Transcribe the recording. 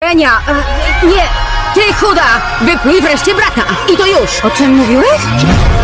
Lenia, nie! Ty chuda! Wypluj wreszcie brata! I to już! O czym mówiłeś?